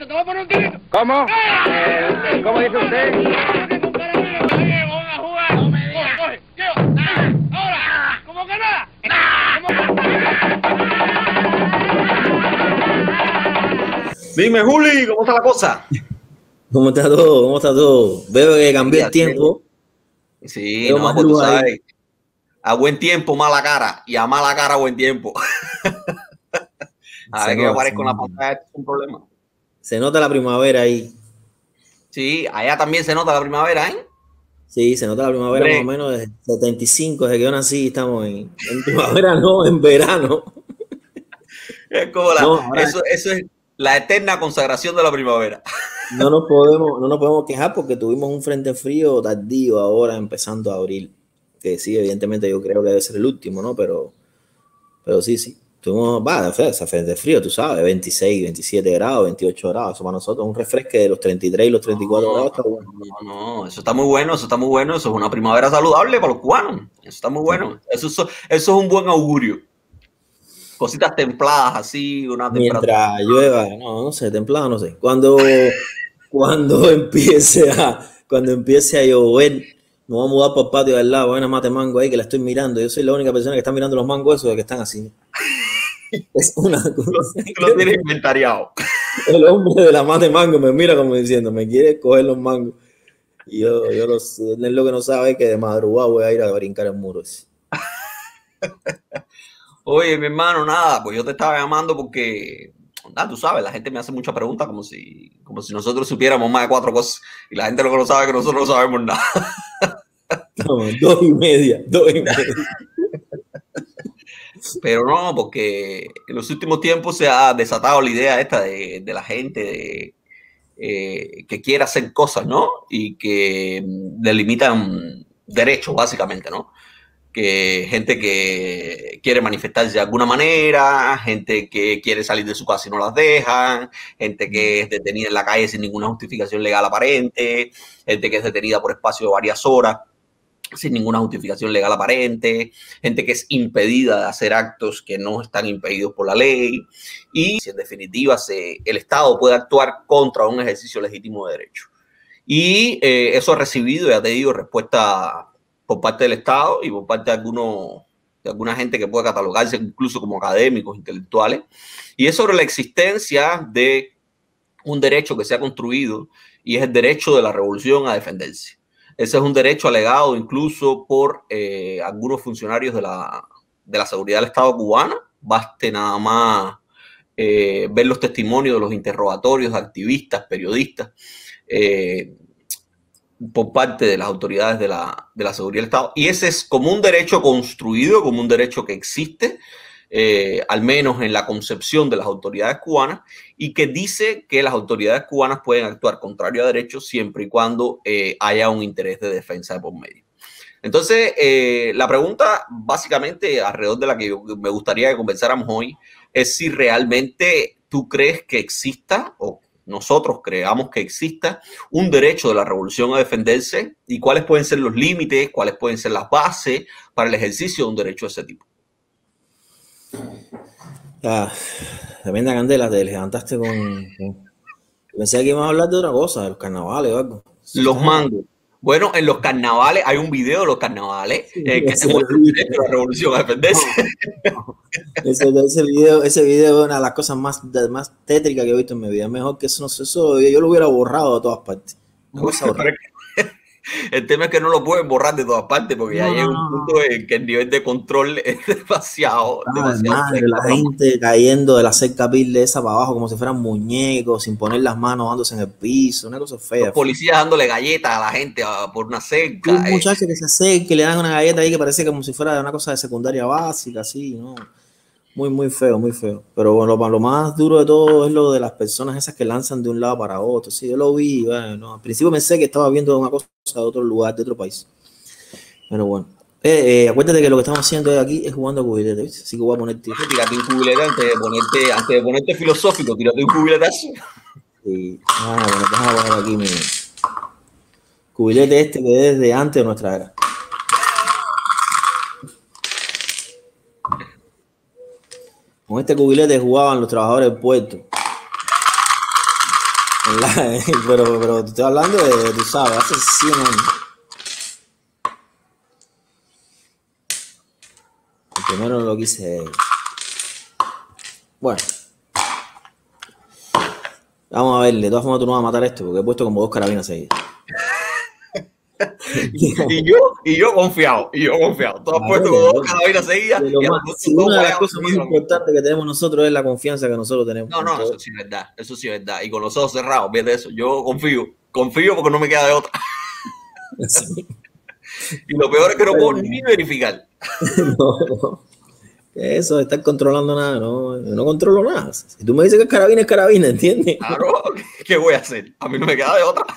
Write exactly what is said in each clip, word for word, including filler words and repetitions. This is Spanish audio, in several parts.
te voy a poner un tirito. ¿Cómo? Eh, ¿Cómo dice usted? No me digas. Coge, coge, ahora, como que nada. Dime, Juli, ¿cómo está la cosa? ¿Cómo está todo? ¿Cómo está todo? Veo que cambió el tiempo. Sí, Veo no, más pues tú luz ahí. sabes. A buen tiempo, mala cara. Y a mala cara, buen tiempo. A Se ver que me nota, aparezco en se la nota. pantalla, esto es un problema. Se nota la primavera ahí. Sí, allá también se nota la primavera, ¿eh? Sí, se nota la primavera Hombre. más o menos desde el setenta y cinco, desde que yo nací, estamos en, en primavera, no, en verano. Es como la, No, ahora eso, eso es la eterna consagración de la primavera. no nos podemos, no nos podemos quejar porque tuvimos un frente frío tardío ahora empezando a abril. Que sí, evidentemente yo creo que debe ser el último, ¿no? Pero, pero sí, sí. Tuvimos, va, ese frente frío, tú sabes, veintiséis, veintisiete grados, veintiocho grados. Eso para nosotros un refresque de los treinta y tres y los treinta y cuatro No, grados está bueno. no, no, eso está muy bueno, eso está muy bueno. Eso es una primavera saludable para los cubanos. Eso está muy bueno. Eso, eso, eso es un buen augurio. Cositas templadas así, una temperatura. Mientras llueva, no, no sé, templado, no sé. Cuando, cuando empiece a, cuando empiece a llover, nos vamos a mudar por el patio de al lado, hay una mate mango ahí que la estoy mirando. Yo soy la única persona que está mirando los mangos esos de que están así. Es una cosa. Tú lo tienes inventariado. El hombre de la mate mango me mira como diciendo, me quiere coger los mangos. Y yo, yo lo sé, él lo que no sabe es que de madrugada voy a ir a brincar el muro ese. Oye, mi hermano, nada, pues yo te estaba llamando porque, ah, tú sabes, la gente me hace muchas preguntas como si, como si nosotros supiéramos más de cuatro cosas y la gente lo que no sabe es que nosotros no sabemos nada. No, dos y media, dos y media. Pero no, porque en los últimos tiempos se ha desatado la idea esta de, de la gente de, eh, que quiere hacer cosas, ¿no? Y que delimitan derechos, básicamente, ¿no? Que gente que quiere manifestarse de alguna manera, gente que quiere salir de su casa y no las dejan, gente que es detenida en la calle sin ninguna justificación legal aparente, gente que es detenida por espacio de varias horas sin ninguna justificación legal aparente, gente que es impedida de hacer actos que no están impedidos por la ley y, si en definitiva, se, el Estado puede actuar contra un ejercicio legítimo de derecho. Y eh, eso ha recibido, ya te digo, respuesta por parte del Estado y por parte de, algunos, de alguna gente que puede catalogarse incluso como académicos, intelectuales, y es sobre la existencia de un derecho que se ha construido y es el derecho de la revolución a defenderse. Ese es un derecho alegado incluso por eh, algunos funcionarios de la, de la seguridad del Estado cubano. Baste nada más eh, ver los testimonios de los interrogatorios de activistas, periodistas, eh, por parte de las autoridades de la, de la seguridad del Estado. Y ese es como un derecho construido, como un derecho que existe, eh, al menos en la concepción de las autoridades cubanas, y que dice que las autoridades cubanas pueden actuar contrario a derechos siempre y cuando eh, haya un interés de defensa de por medio. Entonces, eh, la pregunta básicamente alrededor de la que yo, me gustaría que conversáramos hoy es si realmente tú crees que exista o nosotros creamos que exista un derecho de la revolución a defenderse y cuáles pueden ser los límites, cuáles pueden ser las bases para el ejercicio de un derecho de ese tipo. Ah, tremenda candela, te levantaste con, con... Pensé que íbamos a hablar de otra cosa, de los carnavales o algo. Los mangos. Bueno, en los carnavales, hay un video de los carnavales Sí, eh, que ese se muestra el derecho de la revolución a defenderse. no, no. Ese, ese, video, ese video es una de las cosas más, más tétricas que he visto en mi vida. Mejor que eso, no sé, eso yo lo hubiera borrado de todas partes. Una cosa horrible. El tema es que no lo pueden borrar de todas partes porque No, ya llega no, un punto no. en que el nivel de control es demasiado, Ah, demasiado madre, seco la para gente cayendo de la cerca pil de esa para abajo como si fueran muñecos, sin poner las manos dándose en el piso, una cosa los fea. policías dándole galletas a la gente a, por una Y cerca. un Eh. muchacho que se acerca, que le dan una galleta ahí que parece como si fuera una cosa de secundaria básica, así, ¿no? Muy, muy feo, muy feo. Pero bueno, lo, lo más duro de todo es lo de las personas esas que lanzan de un lado para otro. Sí, yo lo vi, bueno, al principio pensé que estaba viendo una cosa de otro lugar, de otro país. Pero bueno. Eh, eh, acuérdate que lo que estamos haciendo aquí es jugando a cubilete, ¿viste? Así que voy a ponerte. Tírate un cubilete antes de ponerte, antes de ponerte filosófico, tírate un cubiletazo. Sí. Ah, bueno, déjame poner aquí mi cubilete este que es de antes de nuestra era. Con este cubilete jugaban los trabajadores del puerto. La- pero, pero te estoy hablando de, tú sabes, hace cien años. El primero no lo quise. Bueno, vamos a ver, de todas formas tú no vas a matar esto porque he puesto como dos carabinas seguidas. Y yo, y yo confiado, y yo confiado. Tú has Claro, puesto de- como dos carabinas seguidas. de lo y a más- los si dos una de las vayamos cosas más seguidos. importantes que tenemos nosotros es la confianza que nosotros tenemos. No, en no, todo. eso sí es verdad, eso sí es verdad. Y con los ojos cerrados, fíjate eso. Yo confío, confío porque no me queda de otra. Sí. Y lo peor es que no Pero- puedo ni verificar. No, no. Eso de estar controlando nada, no, yo no controlo nada. Si tú me dices que es carabina, es carabina, ¿entiendes? Claro, ¿qué voy a hacer? A mí no me queda de otra.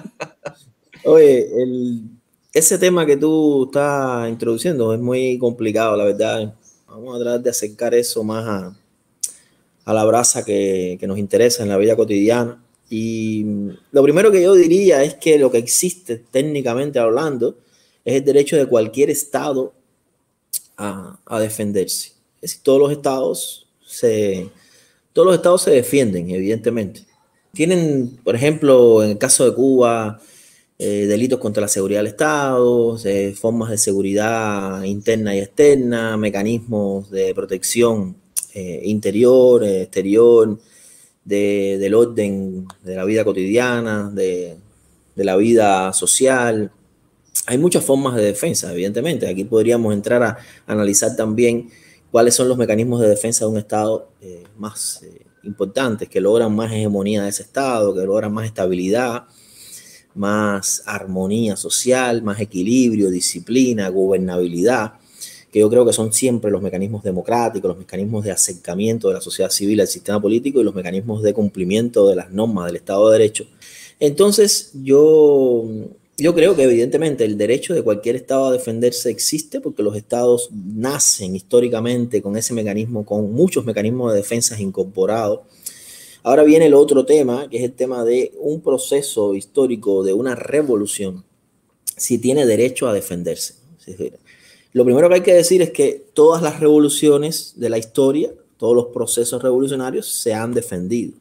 Oye, el, ese tema que tú estás introduciendo es muy complicado, la verdad. Vamos a tratar de acercar eso más a, a la brasa que, que nos interesa en la vida cotidiana. Y lo primero que yo diría es que lo que existe, técnicamente hablando, es el derecho de cualquier Estado a, a defenderse. Es decir, todos los estados se, todos los estados se defienden, evidentemente. Tienen, por ejemplo, en el caso de Cuba, eh, delitos contra la seguridad del Estado, eh, formas de seguridad interna y externa, mecanismos de protección eh, interior, eh, exterior, de, del orden de la vida cotidiana, de, de la vida social. Hay muchas formas de defensa, evidentemente. Aquí podríamos entrar a analizar también cuáles son los mecanismos de defensa de un Estado eh, más eh, importantes, que logran más hegemonía de ese Estado, que logran más estabilidad, más armonía social, más equilibrio, disciplina, gobernabilidad, que yo creo que son siempre los mecanismos democráticos, los mecanismos de acercamiento de la sociedad civil al sistema político y los mecanismos de cumplimiento de las normas del Estado de Derecho. Entonces, yo... Yo creo que evidentemente el derecho de cualquier Estado a defenderse existe porque los Estados nacen históricamente con ese mecanismo, con muchos mecanismos de defensa incorporados. Ahora viene el otro tema, que es el tema de un proceso histórico de una revolución, si tiene derecho a defenderse. Lo primero que hay que decir es que todas las revoluciones de la historia, todos los procesos revolucionarios se han defendido.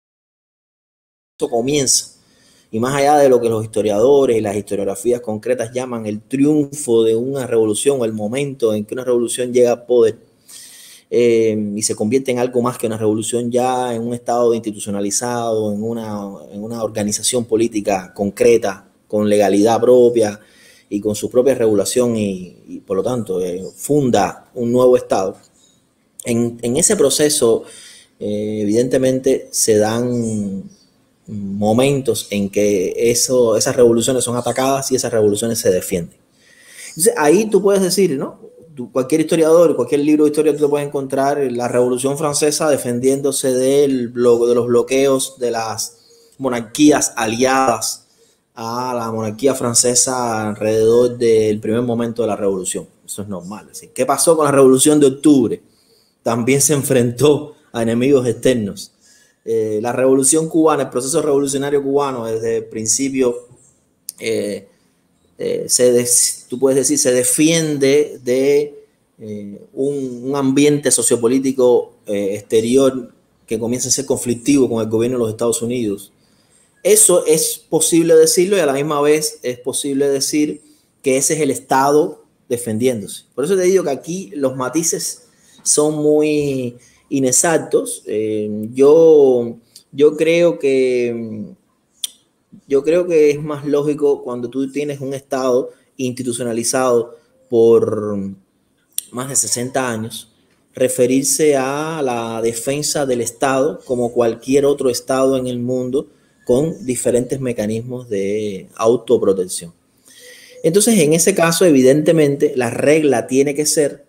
Eso comienza. Y más allá de lo que los historiadores y las historiografías concretas llaman el triunfo de una revolución o el momento en que una revolución llega al poder eh, y se convierte en algo más que una revolución, ya en un estado institucionalizado, en una, en una organización política concreta, con legalidad propia y con su propia regulación y, y por lo tanto eh, funda un nuevo estado. En, en ese proceso eh, evidentemente se dan momentos en que eso, esas revoluciones son atacadas y esas revoluciones se defienden. Entonces ahí tú puedes decir, ¿no? Tú, cualquier historiador, cualquier libro de historia tú lo puedes encontrar la Revolución Francesa defendiéndose del blo- de los bloqueos de las monarquías aliadas a la monarquía francesa alrededor del primer momento de la revolución. Eso es normal. ¿Sí? ¿Qué pasó con la Revolución de Octubre? También se enfrentó a enemigos externos. Eh, la revolución cubana, el proceso revolucionario cubano, desde el principio, eh, eh, se des, tú puedes decir, se defiende de eh, un, un ambiente sociopolítico eh, exterior que comienza a ser conflictivo con el gobierno de los Estados Unidos. Eso es posible decirlo y a la misma vez es posible decir que ese es el Estado defendiéndose. Por eso te digo que aquí los matices son muy inexactos. Eh, yo, yo creo que yo creo que es más lógico cuando tú tienes un Estado institucionalizado por más de sesenta años, referirse a la defensa del Estado como cualquier otro Estado en el mundo con diferentes mecanismos de autoprotección. Entonces, en ese caso, evidentemente, la regla tiene que ser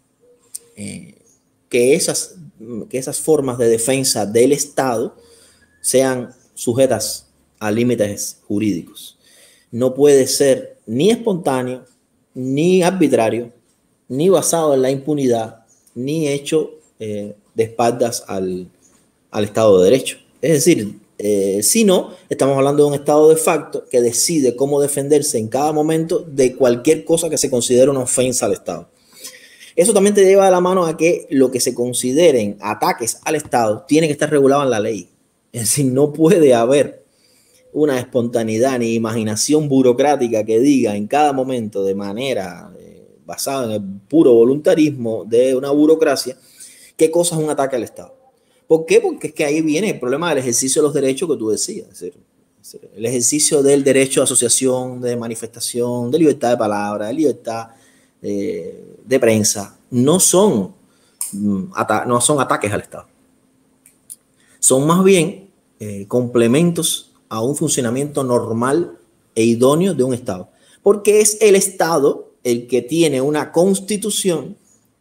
eh, que esas que esas formas de defensa del Estado sean sujetas a límites jurídicos. No puede ser ni espontáneo, ni arbitrario, ni basado en la impunidad, ni hecho eh, de espaldas al, al Estado de Derecho. Es decir, eh, si no, estamos hablando de un Estado de facto que decide cómo defenderse en cada momento de cualquier cosa que se considere una ofensa al Estado. Eso también te lleva de la mano a que lo que se consideren ataques al Estado tiene que estar regulado en la ley. Es decir, no puede haber una espontaneidad ni imaginación burocrática que diga en cada momento de manera eh, basada en el puro voluntarismo de una burocracia qué cosa es un ataque al Estado. ¿Por qué? Porque es que ahí viene el problema del ejercicio de los derechos que tú decías. Es decir, es decir, el ejercicio del derecho a asociación, de manifestación, de libertad de palabra, de libertad de, de prensa, no son, no son ataques al Estado. Son más bien eh, complementos a un funcionamiento normal e idóneo de un Estado. Porque es el Estado el que tiene una constitución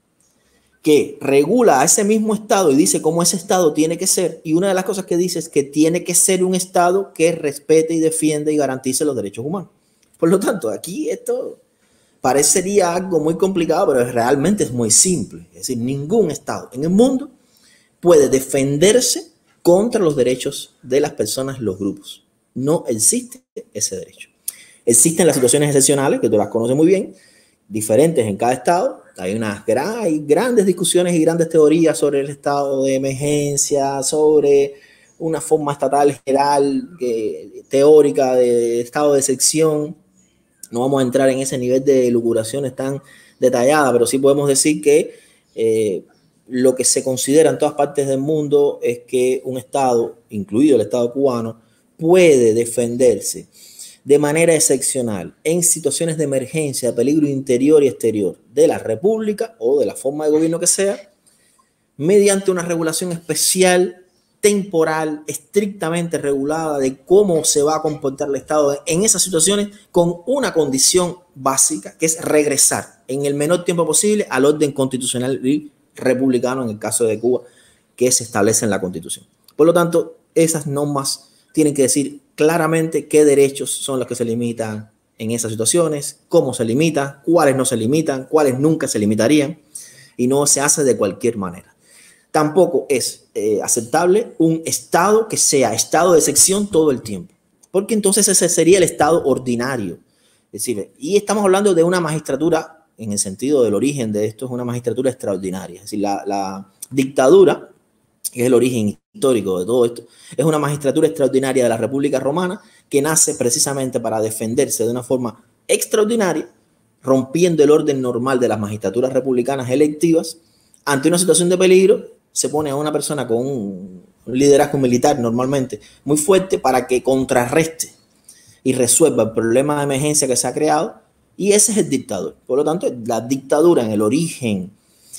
que regula a ese mismo Estado y dice cómo ese Estado tiene que ser, y una de las cosas que dice es que tiene que ser un Estado que respete y defiende y garantice los derechos humanos. Por lo tanto, aquí esto parecería algo muy complicado, pero realmente es muy simple. Es decir, ningún Estado en el mundo puede defenderse contra los derechos de las personas, los grupos. No existe ese derecho. Existen las situaciones excepcionales, que tú las conoces muy bien, diferentes en cada Estado. Hay unas gran, hay grandes discusiones y grandes teorías sobre el estado de emergencia, sobre una forma estatal general, que, teórica de estado de excepción. No vamos a entrar en ese nivel de elucubraciones tan detalladas, pero sí podemos decir que eh, lo que se considera en todas partes del mundo es que un Estado, incluido el Estado cubano, puede defenderse de manera excepcional en situaciones de emergencia, peligro interior y exterior de la República o de la forma de gobierno que sea, mediante una regulación especial, temporal, estrictamente regulada de cómo se va a comportar el Estado en esas situaciones, con una condición básica, que es regresar en el menor tiempo posible al orden constitucional y republicano, en el caso de Cuba, que se establece en la Constitución. Por lo tanto, esas normas tienen que decir claramente qué derechos son los que se limitan en esas situaciones, cómo se limitan, cuáles no se limitan, cuáles nunca se limitarían, y no se hace de cualquier manera. Tampoco es eh, aceptable un Estado que sea estado de excepción todo el tiempo, porque entonces ese sería el Estado ordinario. Es decir, y estamos hablando de una magistratura, en el sentido del origen de esto, es una magistratura extraordinaria. Es decir, la, la dictadura, que es el origen histórico de todo esto, es una magistratura extraordinaria de la República Romana que nace precisamente para defenderse de una forma extraordinaria, rompiendo el orden normal de las magistraturas republicanas electivas. Ante una situación de peligro, se pone a una persona con un liderazgo militar normalmente muy fuerte para que contrarreste y resuelva el problema de emergencia que se ha creado, y ese es el dictador. Por lo tanto, la dictadura en el origen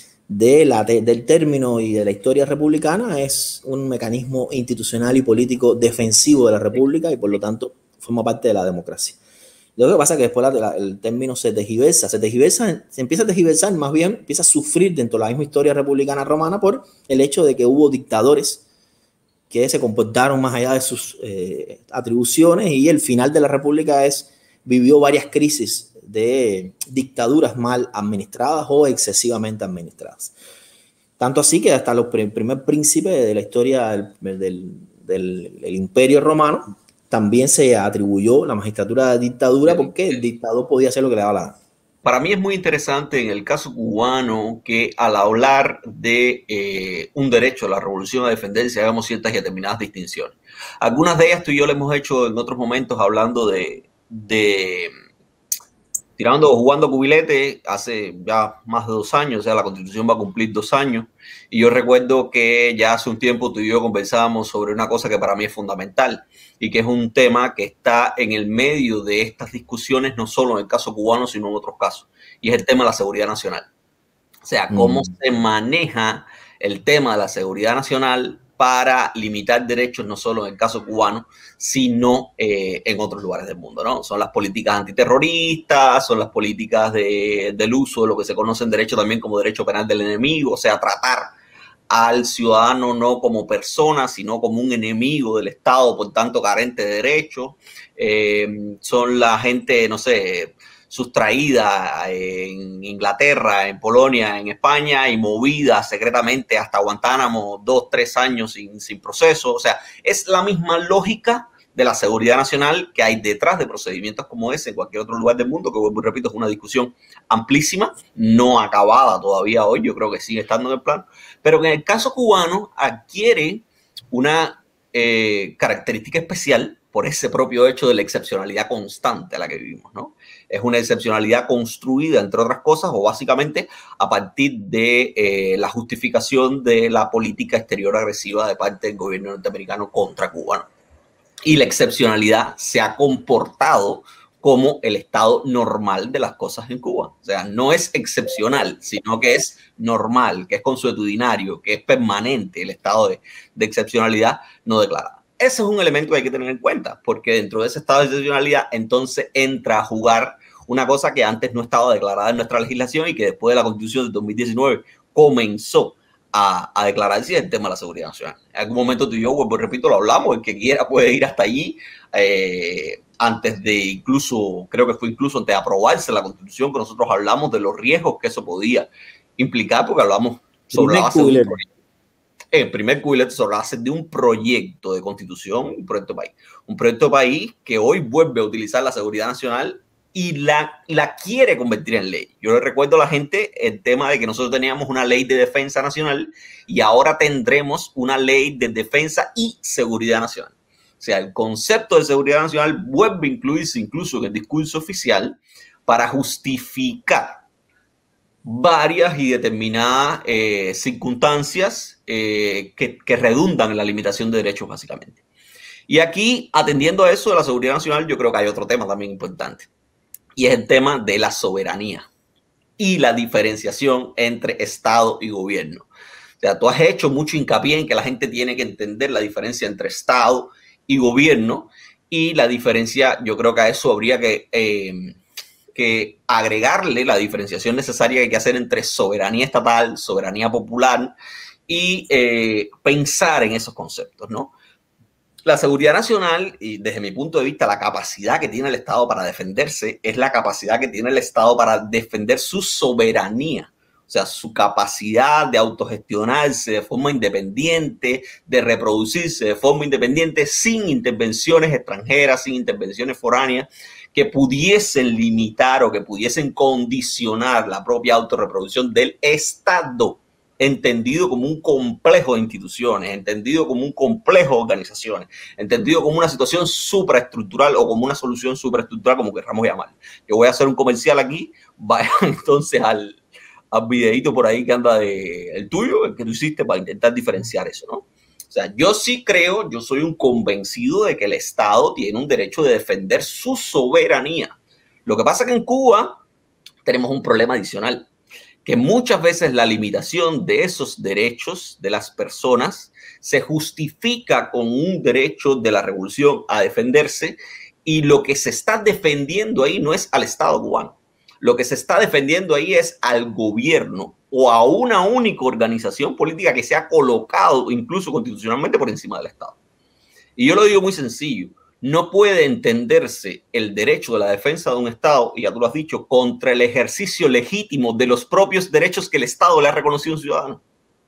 de la, de, del término y de la historia republicana es un mecanismo institucional y político defensivo de la República y por lo tanto forma parte de la democracia. Lo que pasa es que después la, la, el término se tergiversa, se tergiversa, se empieza a tergiversar, más bien empieza a sufrir dentro de la misma historia republicana romana por el hecho de que hubo dictadores que se comportaron más allá de sus eh, atribuciones, y el final de la República es, vivió varias crisis de dictaduras mal administradas o excesivamente administradas. Tanto así que hasta los pr primer príncipe de la historia del, del, del, del Imperio Romano también se atribuyó la magistratura de dictadura, porque el dictador podía hacer lo que le daba la gana. Para mí es muy interesante en el caso cubano que al hablar de eh, un derecho a la revolución a defenderse hagamos ciertas y determinadas distinciones. Algunas de ellas tú y yo le hemos hecho en otros momentos hablando de, de tirando, jugando cubilete hace ya más de dos años, o sea, la Constitución va a cumplir dos años, y yo recuerdo que ya hace un tiempo tú y yo conversábamos sobre una cosa que para mí es fundamental, y que es un tema que está en el medio de estas discusiones, no solo en el caso cubano, sino en otros casos, y es el tema de la seguridad nacional. O sea, cómo mm. se maneja el tema de la seguridad nacional para limitar derechos, no solo en el caso cubano, sino eh, en otros lugares del mundo, ¿no? Son las políticas antiterroristas, son las políticas de, del uso de lo que se conoce en derecho también como derecho penal del enemigo, o sea, tratar al ciudadano no como persona, sino como un enemigo del Estado, por tanto carente de derechos. Eh, son la gente, no sé, sustraída en Inglaterra, en Polonia, en España y movida secretamente hasta Guantánamo dos, tres años sin, sin proceso. O sea, es la misma lógica de la seguridad nacional que hay detrás de procedimientos como ese en cualquier otro lugar del mundo, que vuelvo y repito, es una discusión amplísima, no acabada todavía hoy, yo creo que sigue estando en el plano, pero que en el caso cubano adquiere una eh, característica especial por ese propio hecho de la excepcionalidad constante a la que vivimos, ¿no? Es una excepcionalidad construida, entre otras cosas, o básicamente a partir de eh, la justificación de la política exterior agresiva de parte del gobierno norteamericano contra Cuba, ¿no? Y la excepcionalidad se ha comportado como el estado normal de las cosas en Cuba. O sea, no es excepcional, sino que es normal, que es consuetudinario, que es permanente el estado de, de excepcionalidad no declarada. Ese es un elemento que hay que tener en cuenta, porque dentro de ese estado de excepcionalidad entonces entra a jugar una cosa que antes no estaba declarada en nuestra legislación y que después de la Constitución de dos mil diecinueve comenzó a, a declararse, el tema de la seguridad nacional. En algún momento tú y yo, pues, repito, lo hablamos, el que quiera puede ir hasta allí, eh, antes de incluso, creo que fue incluso antes de aprobarse la Constitución, que nosotros hablamos de los riesgos que eso podía implicar, porque hablamos sobre la base de un proyecto. El primer cubilete sobre la base de un proyecto de Constitución, un proyecto de país. Un proyecto de país que hoy vuelve a utilizar la seguridad nacional y la, la quiere convertir en ley. Yo le recuerdo a la gente el tema de que nosotros teníamos una ley de defensa nacional y ahora tendremos una ley de defensa y seguridad nacional. O sea, el concepto de seguridad nacional vuelve a incluirse incluso en el discurso oficial para justificar varias y determinadas eh, circunstancias eh, que, que redundan en la limitación de derechos, básicamente. Y aquí, atendiendo a eso de la seguridad nacional, yo creo que hay otro tema también importante, y es el tema de la soberanía y la diferenciación entre Estado y gobierno. O sea, tú has hecho mucho hincapié en que la gente tiene que entender la diferencia entre Estado y gobierno, y la diferencia, yo creo que a eso habría que, eh, que agregarle la diferenciación necesaria que hay que hacer entre soberanía estatal, soberanía popular, y eh, pensar en esos conceptos, ¿no? La seguridad nacional, y desde mi punto de vista, la capacidad que tiene el Estado para defenderse es la capacidad que tiene el Estado para defender su soberanía. O sea, su capacidad de autogestionarse de forma independiente, de reproducirse de forma independiente, sin intervenciones extranjeras, sin intervenciones foráneas, que pudiesen limitar o que pudiesen condicionar la propia autorreproducción del Estado, entendido como un complejo de instituciones, entendido como un complejo de organizaciones, entendido como una situación supraestructural o como una solución supraestructural, como queramos llamar. Yo voy a hacer un comercial aquí, vayan entonces al... al videíto por ahí que anda de el tuyo, el que tú hiciste para intentar diferenciar eso, ¿no? O sea, yo sí creo, yo soy un convencido de que el Estado tiene un derecho de defender su soberanía. Lo que pasa es que en Cuba tenemos un problema adicional, que muchas veces la limitación de esos derechos de las personas se justifica con un derecho de la revolución a defenderse, y lo que se está defendiendo ahí no es al Estado cubano. Lo que se está defendiendo ahí es al gobierno o a una única organización política que se ha colocado incluso constitucionalmente por encima del Estado. Y yo lo digo muy sencillo. No puede entenderse el derecho de la defensa de un Estado, y ya tú lo has dicho, contra el ejercicio legítimo de los propios derechos que el Estado le ha reconocido a un ciudadano.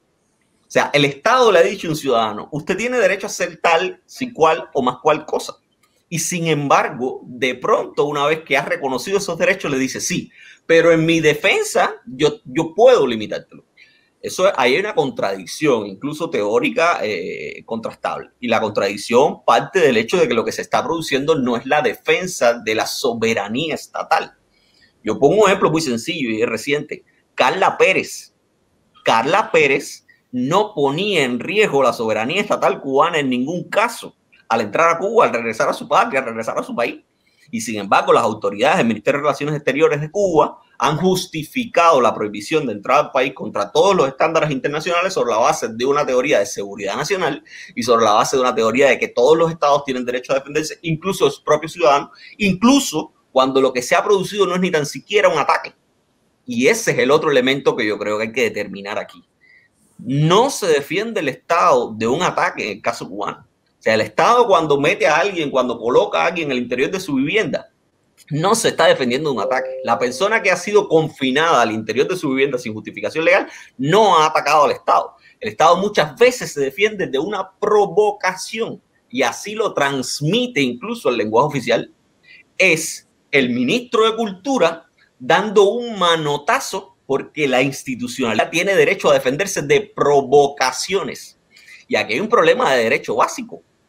O sea, el Estado le ha dicho a un ciudadano, usted tiene derecho a hacer tal, si cual o más cual cosa. Y sin embargo, de pronto, una vez que has reconocido esos derechos, le dice sí, pero en mi defensa yo, yo puedo limitártelo. Eso, ahí hay una contradicción, incluso teórica, eh, contrastable. Y la contradicción parte del hecho de que lo que se está produciendo no es la defensa de la soberanía estatal. Yo pongo un ejemplo muy sencillo y es reciente. Carla Pérez. Carla Pérez no ponía en riesgo la soberanía estatal cubana en ningún caso al entrar a Cuba, al regresar a su patria, al regresar a su país. Y sin embargo, las autoridades del Ministerio de Relaciones Exteriores de Cuba han justificado la prohibición de entrar al país contra todos los estándares internacionales sobre la base de una teoría de seguridad nacional y sobre la base de una teoría de que todos los estados tienen derecho a defenderse, incluso sus propios ciudadanos, incluso cuando lo que se ha producido no es ni tan siquiera un ataque. Y ese es el otro elemento que yo creo que hay que determinar aquí. No se defiende el Estado de un ataque en el caso cubano. O sea, el Estado cuando mete a alguien, cuando coloca a alguien en el interior de su vivienda, no se está defendiendo de un ataque. La persona que ha sido confinada al interior de su vivienda sin justificación legal no ha atacado al Estado. El Estado muchas veces se defiende de una provocación y así lo transmite incluso el lenguaje oficial. Es el ministro de Cultura dando un manotazo porque la institucionalidad tiene derecho a defenderse de provocaciones. Y aquí hay un problema de derecho básico.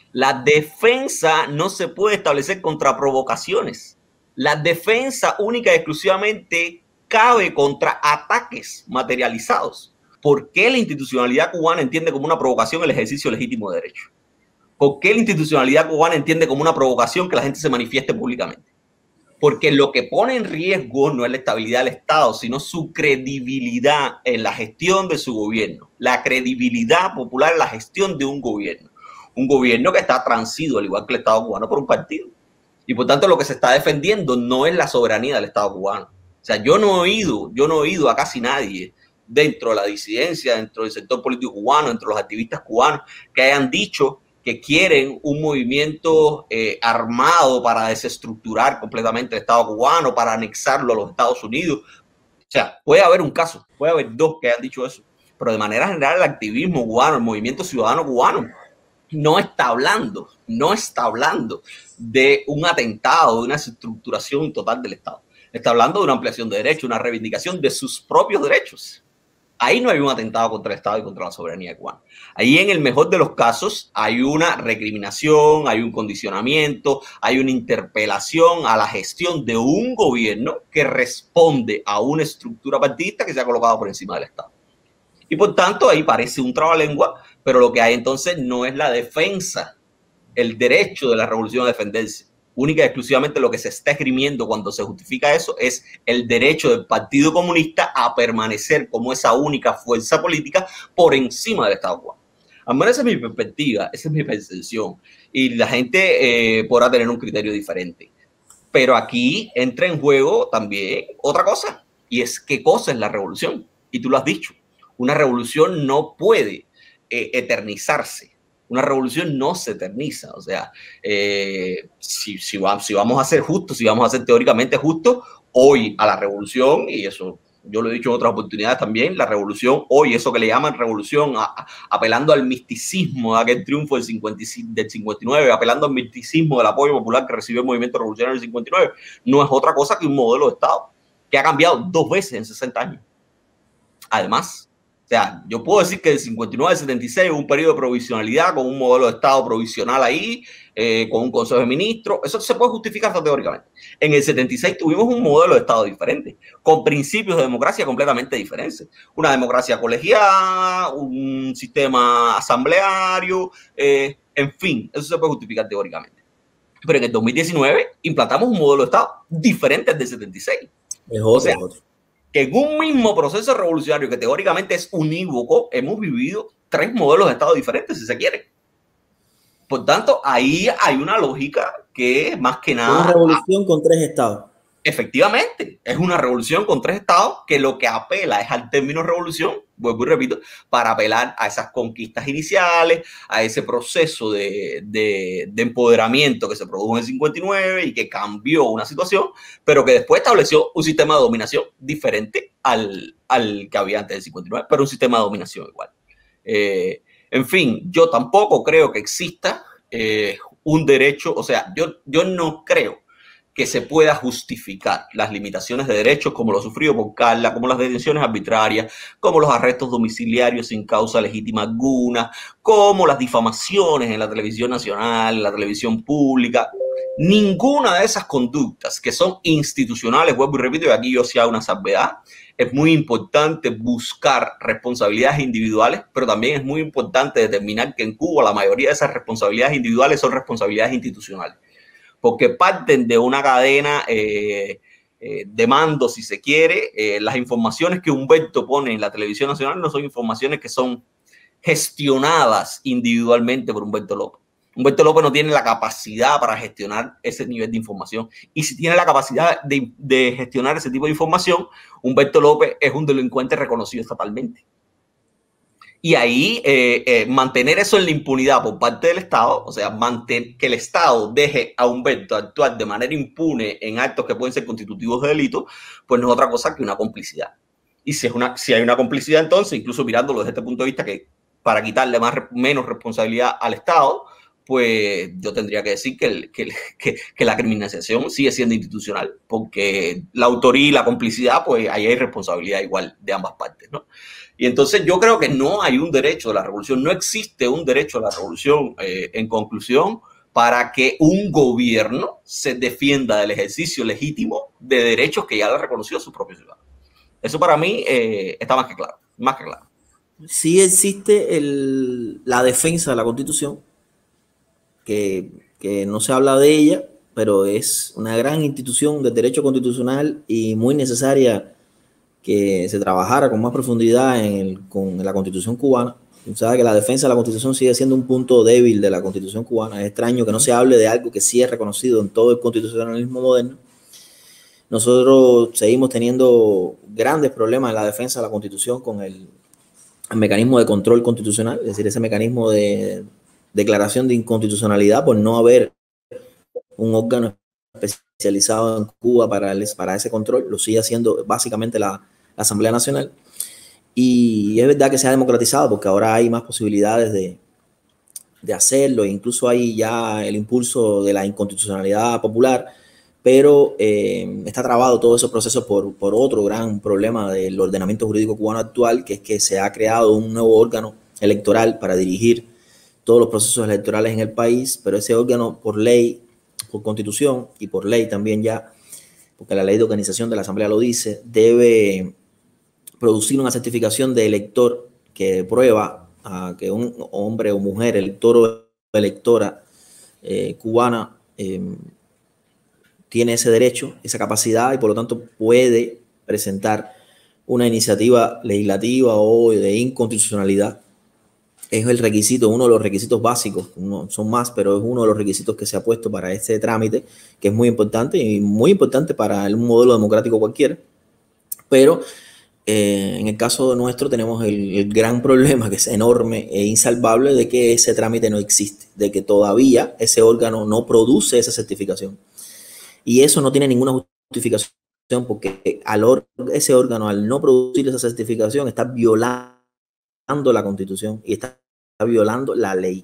La defensa no se puede establecer contra provocaciones. La defensa única y exclusivamente cabe contra ataques materializados. ¿Por qué la institucionalidad cubana entiende como una provocación el ejercicio legítimo de derecho? ¿Por qué la institucionalidad cubana entiende como una provocación que la gente se manifieste públicamente? Porque lo que pone en riesgo no es la estabilidad del Estado, sino su credibilidad en la gestión de su gobierno, la credibilidad popular en la gestión de un gobierno. Un gobierno que está transido, al igual que el Estado cubano, por un partido. Y por tanto lo que se está defendiendo no es la soberanía del Estado cubano. O sea, yo no he oído, yo no he oído a casi nadie dentro de la disidencia, dentro del sector político cubano, dentro de los activistas cubanos, que hayan dicho que quieren un movimiento eh, armado para desestructurar completamente el Estado cubano, para anexarlo a los Estados Unidos. O sea, puede haber un caso, puede haber dos que hayan dicho eso, pero de manera general el activismo cubano, el movimiento ciudadano cubano, no está hablando, no está hablando de un atentado, de una desestructuración total del Estado. Está hablando de una ampliación de derechos, una reivindicación de sus propios derechos. Ahí no hay un atentado contra el Estado y contra la soberanía cubana. Ahí, en el mejor de los casos, hay una recriminación, hay un condicionamiento, hay una interpelación a la gestión de un gobierno que responde a una estructura partidista que se ha colocado por encima del Estado. Y por tanto, ahí parece un trabalengua, pero lo que hay entonces no es la defensa, el derecho de la revolución a defenderse. Única y exclusivamente lo que se está esgrimiendo cuando se justifica eso es el derecho del Partido Comunista a permanecer como esa única fuerza política por encima del Estado cubano. Al menos esa es mi perspectiva, esa es mi percepción. Y la gente eh, podrá tener un criterio diferente. Pero aquí entra en juego también otra cosa, y es qué cosa es la revolución. Y tú lo has dicho, una revolución no puede eh, eternizarse. Una revolución no se eterniza. O sea, eh, si, si, va, si vamos a ser justos, si vamos a ser teóricamente justos, hoy a la revolución, y eso yo lo he dicho en otras oportunidades también, la revolución hoy, eso que le llaman revolución, a, a, apelando al misticismo de aquel triunfo del, cincuenta, del cincuenta y nueve, apelando al misticismo del apoyo popular que recibió el movimiento revolucionario del cincuenta y nueve, no es otra cosa que un modelo de Estado que ha cambiado dos veces en sesenta años. Además, o sea, yo puedo decir que del cincuenta y nueve al setenta y seis hubo un periodo de provisionalidad con un modelo de Estado provisional ahí, eh, con un Consejo de Ministros. Eso se puede justificar hasta teóricamente. En el setenta y seis tuvimos un modelo de Estado diferente, con principios de democracia completamente diferentes. Una democracia colegiada, un sistema asambleario, eh, en fin, eso se puede justificar teóricamente. Pero en el dos mil diecinueve implantamos un modelo de Estado diferente al del setenta y seis. Es otro, o sea, es otro. Que en un mismo proceso revolucionario que teóricamente es unívoco, hemos vivido tres modelos de Estado diferentes, si se quiere. Por tanto, ahí hay una lógica que más que nada... Una revolución con tres estados. Efectivamente, es una revolución con tres estados que lo que apela es al término revolución, vuelvo y repito, para apelar a esas conquistas iniciales, a ese proceso de, de, de empoderamiento que se produjo en el cincuenta y nueve y que cambió una situación, pero que después estableció un sistema de dominación diferente al, al que había antes del cincuenta y nueve, pero un sistema de dominación igual. Eh, en fin, yo tampoco creo que exista eh, un derecho, o sea, yo, yo no creo que se pueda justificar las limitaciones de derechos como lo sufrido por Carla, como las detenciones arbitrarias, como los arrestos domiciliarios sin causa legítima alguna, como las difamaciones en la televisión nacional, en la televisión pública. Ninguna de esas conductas que son institucionales, vuelvo y repito, y aquí yo sí hago una salvedad, es muy importante buscar responsabilidades individuales, pero también es muy importante determinar que en Cuba la mayoría de esas responsabilidades individuales son responsabilidades institucionales, porque parten de una cadena eh, eh, de mando, si se quiere. Eh, las informaciones que Humberto pone en la televisión nacional no son informaciones que son gestionadas individualmente por Humberto López. Humberto López no tiene la capacidad para gestionar ese nivel de información. Y si tiene la capacidad de, de gestionar ese tipo de información, Humberto López es un delincuente reconocido estatalmente. Y ahí eh, eh, mantener eso en la impunidad por parte del Estado, o sea, mantener, que el Estado deje a Humberto actuar de manera impune en actos que pueden ser constitutivos de delito, pues no es otra cosa que una complicidad. Y si, es una, si hay una complicidad, entonces, incluso mirándolo desde este punto de vista, que para quitarle más, menos responsabilidad al Estado, pues yo tendría que decir que, el, que, que, que la criminalización sigue siendo institucional, porque la autoría y la complicidad, pues ahí hay responsabilidad igual de ambas partes, ¿no? Y entonces yo creo que no hay un derecho a la revolución, no existe un derecho a la revolución, eh, en conclusión, para que un gobierno se defienda del ejercicio legítimo de derechos que ya le ha reconocido a su propio ciudadano. Eso para mí eh, está más que claro, más que claro. Sí existe el, la defensa de la Constitución, que, que no se habla de ella, pero es una gran institución de derecho constitucional y muy necesaria que se trabajara con más profundidad en, el, con la Constitución cubana. O sea, que la defensa de la Constitución sigue siendo un punto débil de la Constitución cubana. Es extraño que no se hable de algo que sí es reconocido en todo el constitucionalismo moderno. Nosotros seguimos teniendo grandes problemas en la defensa de la Constitución con el, el mecanismo de control constitucional, es decir, ese mecanismo de declaración de inconstitucionalidad por no haber un órgano especializado en Cuba para, el, para ese control. Lo sigue haciendo básicamente la, la Asamblea Nacional. Y es verdad que se ha democratizado porque ahora hay más posibilidades de, de hacerlo, incluso hay ya el impulso de la inconstitucionalidad popular, pero eh, está trabado todo ese proceso por, por otro gran problema del ordenamiento jurídico cubano actual, que es que se ha creado un nuevo órgano electoral para dirigir todos los procesos electorales en el país, pero ese órgano por ley, por constitución y por ley también ya, porque la ley de organización de la Asamblea lo dice, debe producir una certificación de elector que prueba a que un hombre o mujer, elector o electora eh, cubana, eh, tiene ese derecho, esa capacidad y por lo tanto puede presentar una iniciativa legislativa o de inconstitucionalidad. Es el requisito, uno de los requisitos básicos, no son más, pero es uno de los requisitos que se ha puesto para este trámite, que es muy importante y muy importante para un modelo democrático cualquiera. Pero eh, en el caso nuestro tenemos el, el gran problema, que es enorme e insalvable, de que ese trámite no existe, de que todavía ese órgano no produce esa certificación. Y eso no tiene ninguna justificación porque al or ese órgano, al no producir esa certificación, está violando la Constitución y está violando la ley.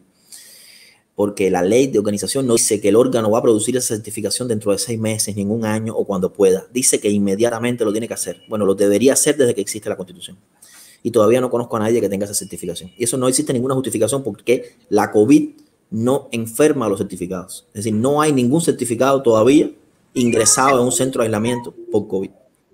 Porque la ley de organización no dice que el órgano va a producir esa certificación dentro de seis meses, ningún año o cuando pueda. Dice que inmediatamente lo tiene que hacer. Bueno, lo debería hacer desde que existe la Constitución. Y todavía no conozco a nadie que tenga esa certificación. Y eso no existe ninguna justificación porque la COVID no enferma a los certificados. Es decir, no hay ningún certificado todavía ingresado en un centro de aislamiento por COVID.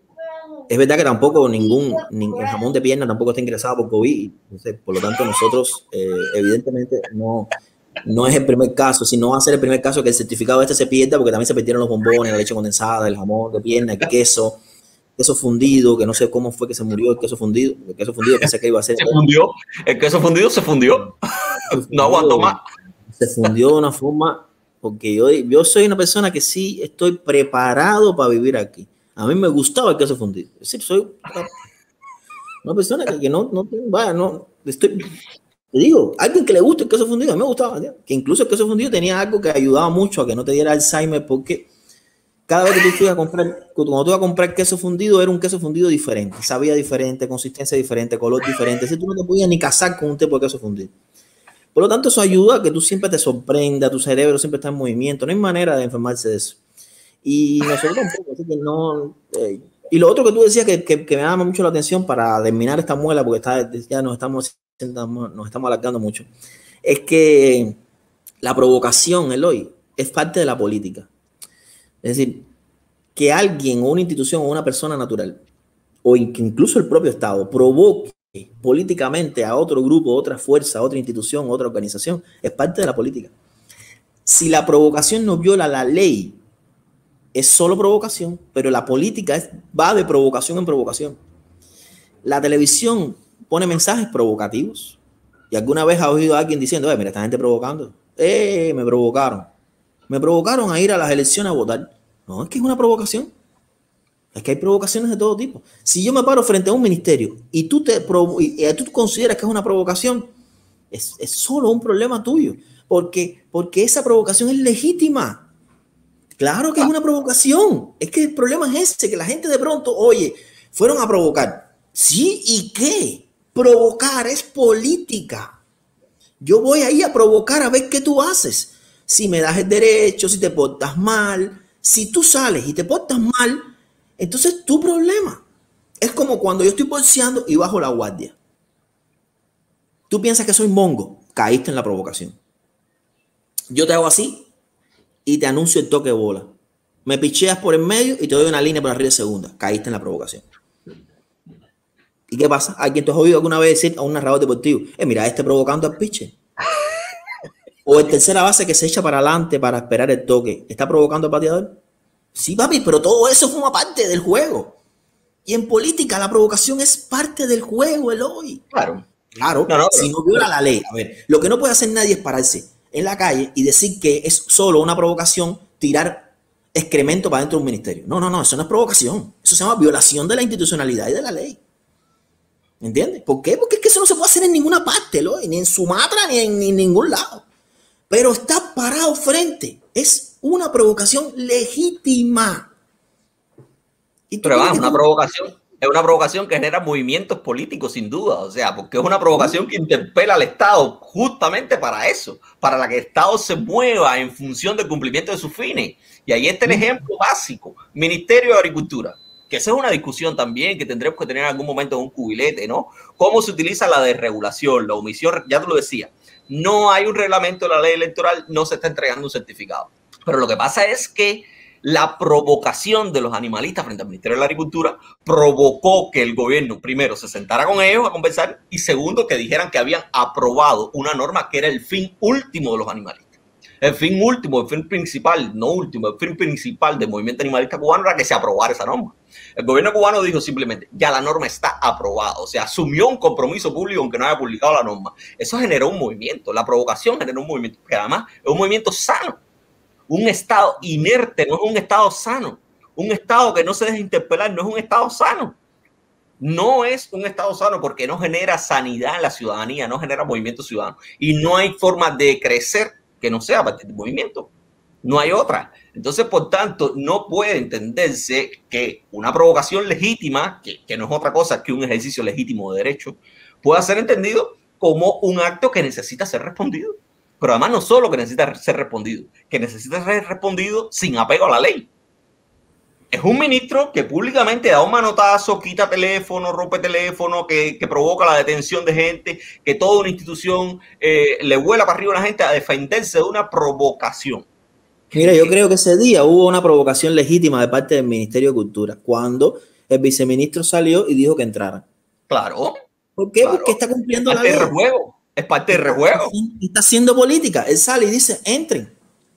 Es verdad que tampoco ningún, ni el jamón de pierna tampoco está ingresado por COVID. Entonces, por lo tanto, nosotros, eh, evidentemente, no, no es el primer caso. Si no va a ser el primer caso que el certificado este se pierda, porque también se perdieron los bombones, la leche condensada, el jamón de pierna, el queso, queso fundido, que no sé cómo fue que se murió el queso fundido. El queso fundido pensé que iba a ser. Se fundió. El queso fundido se fundió. Se fundió no aguantó más. Se fundió de una forma. Porque yo, yo soy una persona que sí estoy preparado para vivir aquí. A mí me gustaba el queso fundido. Es decir, soy una, una persona que, que no, no, vaya, no, estoy, te digo, alguien que le gusta el queso fundido, a mí me gustaba, ¿sí? Que incluso el queso fundido tenía algo que ayudaba mucho a que no te diera Alzheimer, porque cada vez que tú ibas a comprar, cuando tú ibas a comprar queso fundido, era un queso fundido diferente, sabía diferente, consistencia diferente, color diferente. Si tú no te podías ni casar con un tipo de queso fundido. Por lo tanto, eso ayuda a que tú siempre te sorprenda, tu cerebro siempre está en movimiento. No hay manera de enfermarse de eso. Y nosotros tampoco, así que no. Eh, y lo otro que tú decías que, que, que me llama mucho la atención para terminar esta muela, porque está, ya nos estamos, nos estamos alargando mucho, es que la provocación, Eloy, es parte de la política. Es decir, que alguien o una institución o una persona natural, o incluso el propio Estado, provoque políticamente a otro grupo, otra fuerza, otra institución, otra organización, es parte de la política. Si la provocación no viola la ley, es solo provocación, pero la política es, va de provocación en provocación. La televisión pone mensajes provocativos. Y alguna vez ha oído a alguien diciendo, eh, mira, esta gente provocando. Eh, me provocaron. Me provocaron a ir a las elecciones a votar. No, es que es una provocación. Es que hay provocaciones de todo tipo. Si yo me paro frente a un ministerio y tú, te y, y tú consideras que es una provocación, es, es solo un problema tuyo. Porque, porque esa provocación es legítima. Claro que es una provocación. Es que el problema es ese, que la gente de pronto, oye, fueron a provocar. ¿Sí? ¿Y qué? Provocar es política. Yo voy ahí a provocar a ver qué tú haces. Si me das el derecho, si te portas mal. Si tú sales y te portas mal, entonces tu problema. Es como cuando yo estoy bolseando y bajo la guardia. Tú piensas que soy mongo, caíste en la provocación. Yo te hago así y te anuncio el toque de bola. Me picheas por el medio y te doy una línea por arriba de segunda. Caíste en la provocación. ¿Y qué pasa? ¿Alguien te has oído alguna vez decir a un narrador deportivo, eh, mira, este provocando al pitcher? O el tercera base que se echa para adelante para esperar el toque, ¿está provocando al bateador? Sí, papi, pero todo eso forma parte del juego. Y en política la provocación es parte del juego, Eloy. Claro. Claro, no, no, si no viola la ley. A ver, lo que no puede hacer nadie es pararse en la calle y decir que es solo una provocación tirar excremento para dentro de un ministerio. No, no, no, eso no es provocación. Eso se llama violación de la institucionalidad y de la ley. ¿Entiendes? ¿Por qué? Porque es que eso no se puede hacer en ninguna parte, Eloy, ni en Sumatra, ni en, ni en ningún lado. Pero está parado frente. Es una provocación legítima. Pero vamos, una provocación, es una provocación que genera movimientos políticos, sin duda. O sea, porque es una provocación que interpela al Estado justamente para eso, para que el Estado se mueva en función del cumplimiento de sus fines. Y ahí está el ejemplo básico, Ministerio de Agricultura, que esa es una discusión también que tendremos que tener en algún momento en un cubilete, ¿no? Cómo se utiliza la desregulación, la omisión, ya te lo decía. No hay un reglamento de la ley electoral, no se está entregando un certificado. Pero lo que pasa es que la provocación de los animalistas frente al Ministerio de la Agricultura provocó que el gobierno, primero, se sentara con ellos a conversar y segundo, que dijeran que habían aprobado una norma que era el fin último de los animalistas. El fin último, el fin principal, no último, el fin principal del movimiento animalista cubano era que se aprobara esa norma. El gobierno cubano dijo simplemente, ya la norma está aprobada, o sea, asumió un compromiso público aunque no haya publicado la norma. Eso generó un movimiento, la provocación generó un movimiento, que además es un movimiento sano. Un Estado inerte no es un Estado sano. Un Estado que no se deja interpelar no es un Estado sano. No es un Estado sano porque no genera sanidad en la ciudadanía, no genera movimiento ciudadano. Y no hay forma de crecer que no sea a partir del movimiento. No hay otra. Entonces, por tanto, no puede entenderse que una provocación legítima, que, que no es otra cosa que un ejercicio legítimo de derecho, pueda ser entendido como un acto que necesita ser respondido. Pero además no solo que necesita ser respondido, que necesita ser respondido sin apego a la ley. Es un ministro que públicamente da un manotazo, quita teléfono, rompe teléfono, que, que provoca la detención de gente, que toda una institución eh, le vuela para arriba a la gente a defenderse de una provocación. Mira, yo creo que ese día hubo una provocación legítima de parte del Ministerio de Cultura, cuando el viceministro salió y dijo que entraran. Claro. ¿Por qué? Claro. Porque está cumpliendo la ley. Rejuego. Es parte del rejuego. Está haciendo política. Él sale y dice, entren.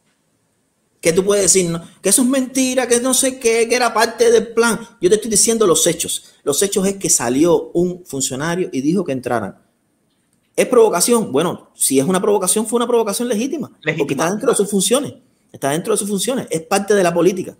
¿Qué tú puedes decir? No, que eso es mentira, que no sé qué, que era parte del plan. Yo te estoy diciendo los hechos. Los hechos es que salió un funcionario y dijo que entraran. ¿Es provocación? Bueno, si es una provocación, fue una provocación legítima. legítima porque está dentro de sus funciones. Está dentro de sus funciones. Es parte de la política.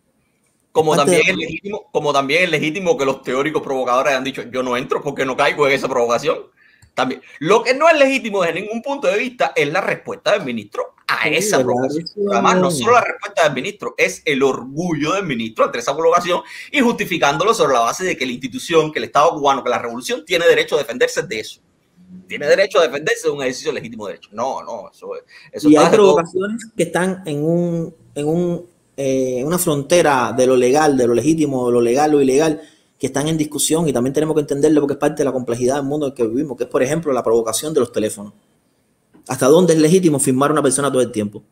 Como también, es legítimo, como también es legítimo que los teóricos provocadores hayan dicho, yo no entro porque no caigo en esa provocación. También. Lo que no es legítimo desde ningún punto de vista es la respuesta del ministro a sí, esa provocación. Además, no solo la respuesta del ministro, es el orgullo del ministro ante esa provocación y justificándolo sobre la base de que la institución, que el Estado cubano, que la revolución tiene derecho a defenderse de eso. Tiene derecho a defenderse de un ejercicio legítimo de derecho. No, no, eso, eso y hay provocaciones todo. Que están en un, en un, eh, una frontera de lo legal, de lo legítimo, de lo legal o ilegal, que están en discusión y también tenemos que entenderlo porque es parte de la complejidad del mundo en el que vivimos, que es, por ejemplo, la provocación de los teléfonos. ¿Hasta dónde es legítimo firmar a una persona todo el tiempo?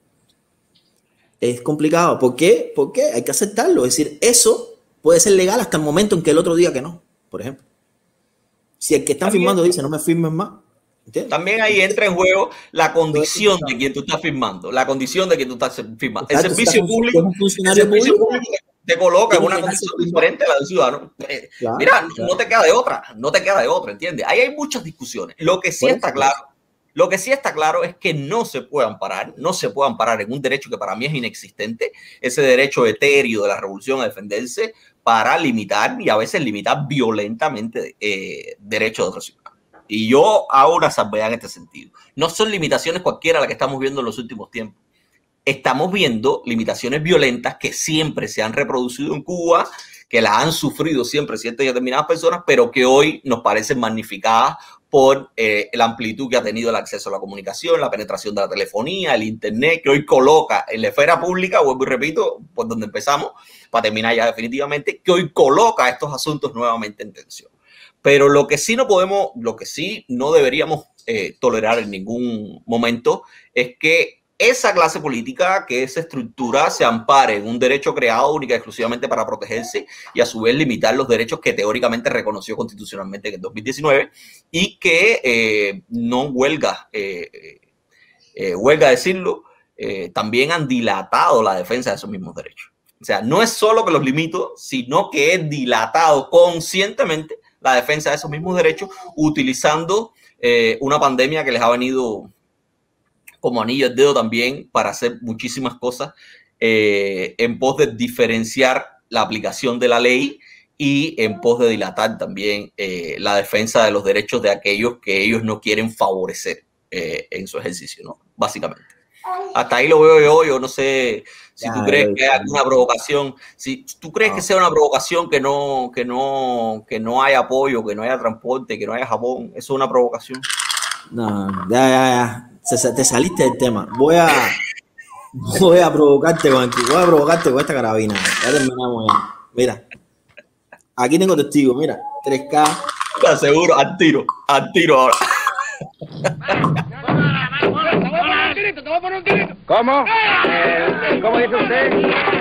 Es complicado. ¿Por qué? Porque hay que aceptarlo. Es decir, eso puede ser legal hasta el momento en que el otro diga que no, por ejemplo. Si el que está firmando dice no me firmes más. ¿Entiendes? También ahí entra en juego la condición de quien tú estás firmando, la condición de quien tú estás firmando. El servicio público, un funcionario servicio público, público te coloca en una condición diferente a la del ciudadano. Claro, Mira, claro. no te queda de otra, no te queda de otra, ¿entiendes? Ahí hay muchas discusiones. Lo que sí está claro, lo que sí está claro es que no se puede amparar, no se puede amparar en un derecho que para mí es inexistente, ese derecho etéreo de la revolución a defenderse para limitar y a veces limitar violentamente eh, derechos de otros ciudadanos. Y yo hago una salvedad en este sentido. No son limitaciones cualquiera las que estamos viendo en los últimos tiempos. Estamos viendo limitaciones violentas que siempre se han reproducido en Cuba, que las han sufrido siempre ciertas y determinadas personas, pero que hoy nos parecen magnificadas por eh, la amplitud que ha tenido el acceso a la comunicación, la penetración de la telefonía, el internet, que hoy coloca en la esfera pública, vuelvo y repito, por donde empezamos, para terminar ya definitivamente, que hoy coloca estos asuntos nuevamente en tensión. Pero lo que sí no podemos, lo que sí no deberíamos eh, tolerar en ningún momento es que esa clase política, que esa estructura se ampare en un derecho creado única y exclusivamente para protegerse y a su vez limitar los derechos que teóricamente reconoció constitucionalmente en el dos mil diecinueve y que eh, no huelga, eh, eh, huelga decirlo, eh, también han dilatado la defensa de esos mismos derechos. O sea, no es solo que los limito, sino que he dilatado conscientemente la defensa de esos mismos derechos utilizando eh, una pandemia que les ha venido como anillo al dedo también para hacer muchísimas cosas eh, en pos de diferenciar la aplicación de la ley y en pos de dilatar también eh, la defensa de los derechos de aquellos que ellos no quieren favorecer eh, en su ejercicio, ¿no? Básicamente. Hasta ahí lo veo yo, yo no sé si tú crees que hay alguna provocación, si tú crees que sea una provocación que no, que no, que no haya apoyo, que no haya transporte, que no haya Japón, eso es una provocación. No, ya, ya, ya. Se, te saliste del tema. Voy a voy a provocarte con aquí, voy a provocarte con esta carabina. Ya terminamos ya. Mira. Aquí tengo testigos, mira. tres K. Te aseguro, al tiro, al tiro ahora. Te voy a poner un tirito, te voy a poner un tirito. ¿Cómo? Eh, ¿Cómo dice usted?